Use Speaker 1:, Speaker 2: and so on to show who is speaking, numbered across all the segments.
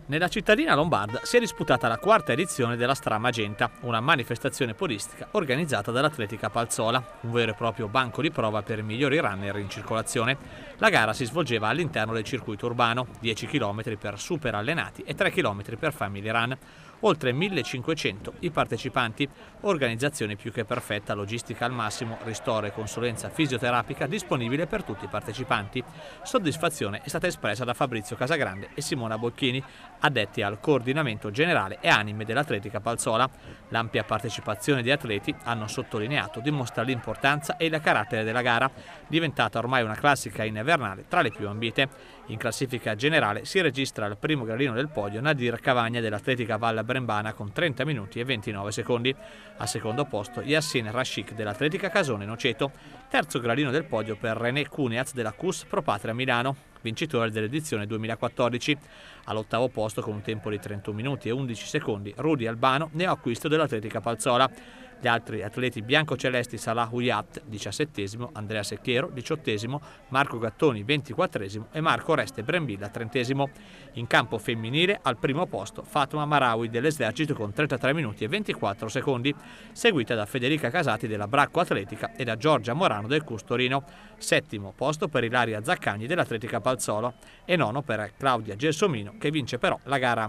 Speaker 1: Nella cittadina lombarda si è disputata la quarta edizione della Stra Magenta, una manifestazione polistica organizzata dall'Atletica Palzola, un vero e proprio banco di prova per i migliori runner in circolazione. La gara si svolgeva all'interno del circuito urbano, 10 km per super allenati e 3 km per family run. Oltre 1500 i partecipanti, organizzazione più che perfetta, logistica al massimo, ristoro e consulenza fisioterapica disponibile per tutti i partecipanti. Soddisfazione è stata espressa da Fabrizio Casagrande e Simona Bocchini, addetti al coordinamento generale e anime dell'Atletica Palzola. L'ampia partecipazione di atleti, hanno sottolineato, dimostra l'importanza e il carattere della gara, diventata ormai una classica invernale tra le più ambite. In classifica generale si registra al primo gradino del podio Nadir Cavagna dell'Atletica Val Brembana con 30 minuti e 29 secondi. Al secondo posto Yassin Rashik dell'Atletica Casone Noceto. Terzo gradino del podio per René Cuniaz della CUS Pro Patria Milano, vincitore dell'edizione 2014. All'ottavo posto con un tempo di 31 minuti e 11 secondi Rudy Albano, neoacquisto dell'Atletica Palzola. Gli altri atleti biancocelesti Salah Huyat, 17esimo, Andrea Secchiero, 18esimo, Marco Gattoni, 24esimo e Marco Oreste Brembilla, 30esimo. In campo femminile al primo posto Fatma Marawi dell'Esercito con 33 minuti e 24 secondi, seguita da Federica Casati della Bracco Atletica e da Giorgia Morano del CUS Torino. Settimo posto per Ilaria Zaccagni dell'Atletica Palzola e nono per Claudia Gelsomino, che vince però la gara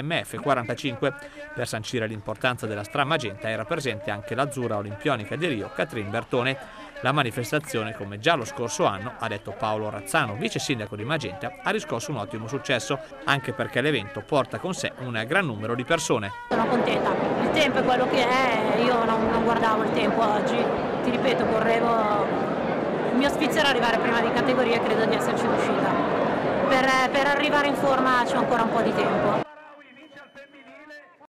Speaker 1: MF45. Per sancire l'importanza della Stra Magenta era presente anche l'azzurra olimpionica di Rio, Catherine Bertone. La manifestazione, come già lo scorso anno, ha detto Paolo Razzano, vice sindaco di Magenta, ha riscosso un ottimo successo, anche perché l'evento porta con sé un gran numero di persone.
Speaker 2: Sono contenta, il tempo è quello che è, io non guardavo il tempo oggi, ti ripeto, correvo, il mio sfizio era arrivare prima di categoria e credo di esserci riuscita. Per arrivare in forma c'è ancora un po' di tempo.